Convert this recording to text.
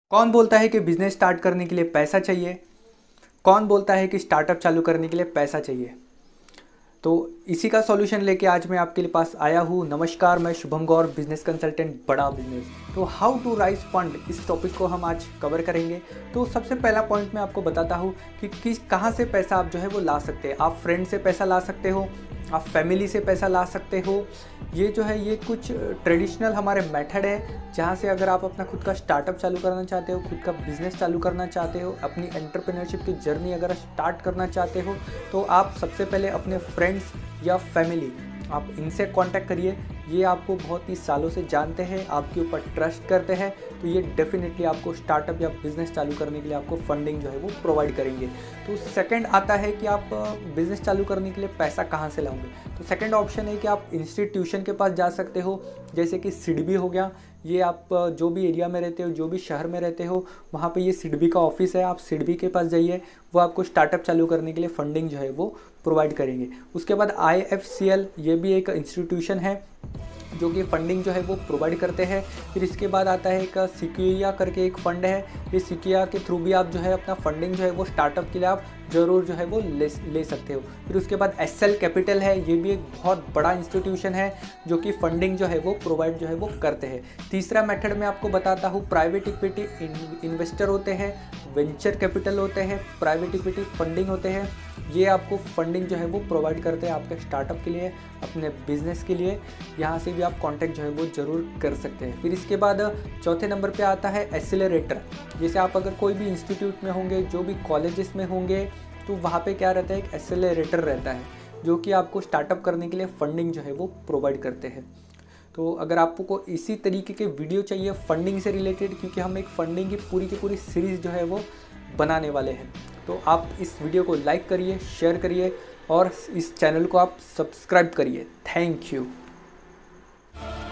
कौन बोलता है कि बिजनेस स्टार्ट करने के लिए पैसा चाहिए? कौन बोलता है कि स्टार्टअप चालू करने के लिए पैसा चाहिए? तो इसी का सॉल्यूशन लेके आज मैं आपके लिए पास आया हूँ। नमस्कार, मैं शुभम गौर, बिजनेस कंसल्टेंट, बड़ा बिजनेस। तो हाउ टू राइज फंड, इस टॉपिक को हम आज कवर करेंगे। तो सबसे पहला पॉइंट मैं आपको बताता हूँ कि किस कहाँ से पैसा आप जो है वो ला सकते हैं। आप फ्रेंड से पैसा ला सकते हो, आप फैमिली से पैसा ला सकते हो। ये जो है ये कुछ ट्रेडिशनल हमारे मेथड है जहाँ से अगर आप अपना खुद का स्टार्टअप चालू करना चाहते हो, खुद का बिजनेस चालू करना चाहते हो, अपनी एंटरप्रेन्योरशिप की जर्नी अगर स्टार्ट करना चाहते हो, तो आप सबसे पहले अपने फ्रेंड्स या फैमिली, आप इनसे कांटेक्ट करिए। ये आपको बहुत ही सालों से जानते हैं, आपके ऊपर ट्रस्ट करते हैं, तो ये डेफिनेटली आपको स्टार्टअप या बिज़नेस चालू करने के लिए आपको फंडिंग जो है वो प्रोवाइड करेंगे। तो सेकंड आता है कि आप बिज़नेस चालू करने के लिए पैसा कहाँ से लाओगे। तो सेकंड ऑप्शन है कि आप इंस्टीट्यूशन के पास जा सकते हो, जैसे कि सिडबी हो गया। ये आप जो भी एरिया में रहते हो, जो भी शहर में रहते हो, वहाँ पे ये सिडबी का ऑफिस है। आप सिडबी के पास जाइए, वो आपको स्टार्टअप चालू करने के लिए फंडिंग जो है वो प्रोवाइड करेंगे। उसके बाद IFCL, ये भी एक इंस्टीट्यूशन है जो कि फंडिंग जो है वो प्रोवाइड करते हैं। फिर इसके बाद आता है एक सिक्योरिया करके एक फ़ंड है। ये सिक्योरिया के थ्रू भी आप जो है अपना फंडिंग जो है वो स्टार्टअप के लिए आप ज़रूर जो है वो ले सकते हो। फिर उसके बाद SL कैपिटल है, ये भी एक बहुत बड़ा इंस्टीट्यूशन है जो कि फंडिंग जो है वो प्रोवाइड जो है वो करते हैं। तीसरा मेथड मैं आपको बताता हूँ, प्राइवेट इक्विटी इन्वेस्टर होते हैं, वेंचर कैपिटल होते हैं, प्राइवेट इक्विटी फंडिंग होते हैं। ये आपको फंडिंग जो है वो प्रोवाइड करते हैं आपके स्टार्टअप के लिए, अपने बिजनेस के लिए। यहाँ से भी आप कांटेक्ट जो है वो ज़रूर कर सकते हैं। फिर इसके बाद चौथे नंबर पे आता है एक्सेलरेटर। जैसे आप अगर कोई भी इंस्टीट्यूट में होंगे, जो भी कॉलेजेस में होंगे, तो वहाँ पे क्या रहता है, एक एक्सेलरेटर रहता है जो कि आपको स्टार्टअप करने के लिए फंडिंग जो है वो प्रोवाइड करते हैं। तो अगर आपको इसी तरीके के वीडियो चाहिए फंडिंग से रिलेटेड, क्योंकि हम एक फंडिंग की पूरी सीरीज़ जो है वो बनाने वाले हैं, तो आप इस वीडियो को लाइक करिए, शेयर करिए और इस चैनल को आप सब्सक्राइब करिए। Thank you.